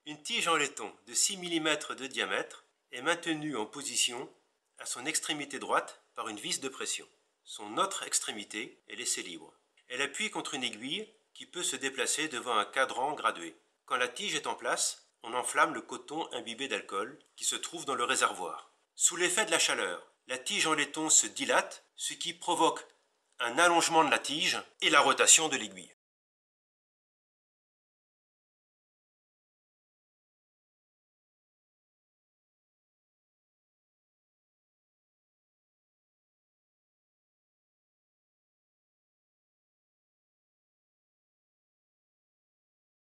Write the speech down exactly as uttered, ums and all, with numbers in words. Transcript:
Une tige en laiton de six millimètres de diamètre est maintenue en position à son extrémité droite par une vis de pression. Son autre extrémité est laissée libre. Elle appuie contre une aiguille qui peut se déplacer devant un cadran gradué. Quand la tige est en place, on enflamme le coton imbibé d'alcool qui se trouve dans le réservoir. Sous l'effet de la chaleur, la tige en laiton se dilate, ce qui provoque un allongement de la tige et la rotation de l'aiguille.